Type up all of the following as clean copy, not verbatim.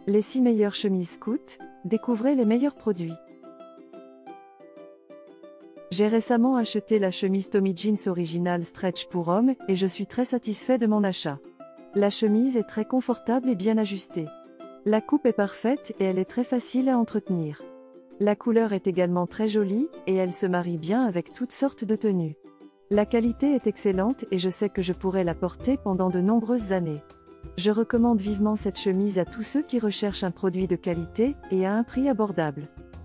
Les 6 meilleures chemises Scout, découvrez les meilleurs produits. J'ai récemment acheté la chemise Tommy Jeans Original Stretch pour homme et je suis très satisfait de mon achat. La chemise est très confortable et bien ajustée. La coupe est parfaite et elle est très facile à entretenir. La couleur est également très jolie et elle se marie bien avec toutes sortes de tenues. La qualité est excellente et je sais que je pourrai la porter pendant de nombreuses années. Je recommande vivement cette chemise à tous ceux qui recherchent un produit de qualité et à un prix abordable.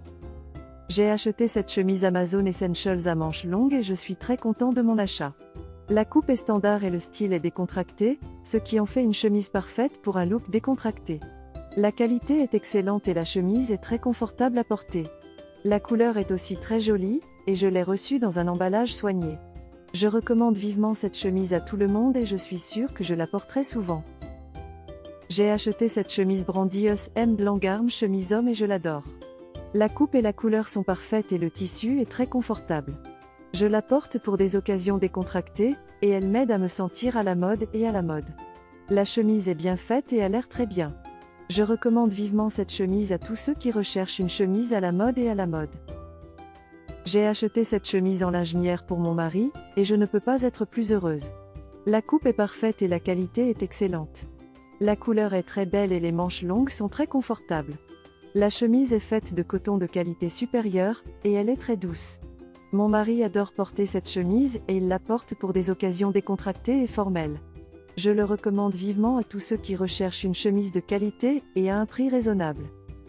J'ai acheté cette chemise Amazon Essentials à manches longues et je suis très content de mon achat. La coupe est standard et le style est décontracté, ce qui en fait une chemise parfaite pour un look décontracté. La qualité est excellente et la chemise est très confortable à porter. La couleur est aussi très jolie, et je l'ai reçue dans un emballage soigné. Je recommande vivement cette chemise à tout le monde et je suis sûre que je la porterai souvent. J'ai acheté cette chemise Brandy Us M Langarm chemise homme et je l'adore. La coupe et la couleur sont parfaites et le tissu est très confortable. Je la porte pour des occasions décontractées, et elle m'aide à me sentir à la mode et à la mode. La chemise est bien faite et a l'air très bien. Je recommande vivement cette chemise à tous ceux qui recherchent une chemise à la mode et à la mode. J'ai acheté cette chemise en lingenière pour mon mari, et je ne peux pas être plus heureuse. La coupe est parfaite et la qualité est excellente. La couleur est très belle et les manches longues sont très confortables. La chemise est faite de coton de qualité supérieure, et elle est très douce. Mon mari adore porter cette chemise et il la porte pour des occasions décontractées et formelles. Je le recommande vivement à tous ceux qui recherchent une chemise de qualité et à un prix raisonnable.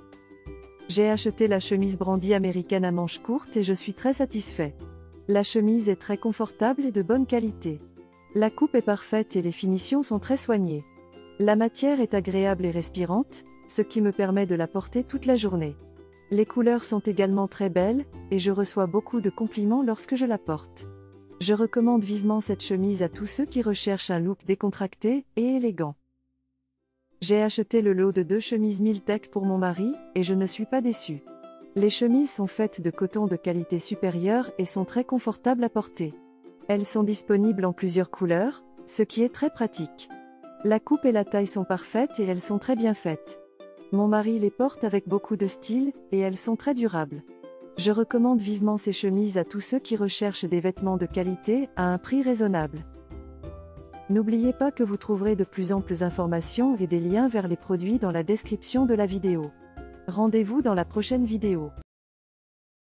J'ai acheté la chemise Brandy américaine à manches courtes et je suis très satisfait. La chemise est très confortable et de bonne qualité. La coupe est parfaite et les finitions sont très soignées. La matière est agréable et respirante, ce qui me permet de la porter toute la journée. Les couleurs sont également très belles, et je reçois beaucoup de compliments lorsque je la porte. Je recommande vivement cette chemise à tous ceux qui recherchent un look décontracté et élégant. J'ai acheté le lot de 2 chemises Miltech pour mon mari, et je ne suis pas déçue. Les chemises sont faites de coton de qualité supérieure et sont très confortables à porter. Elles sont disponibles en plusieurs couleurs, ce qui est très pratique. La coupe et la taille sont parfaites et elles sont très bien faites. Mon mari les porte avec beaucoup de style, et elles sont très durables. Je recommande vivement ces chemises à tous ceux qui recherchent des vêtements de qualité à un prix raisonnable. N'oubliez pas que vous trouverez de plus amples informations et des liens vers les produits dans la description de la vidéo. Rendez-vous dans la prochaine vidéo.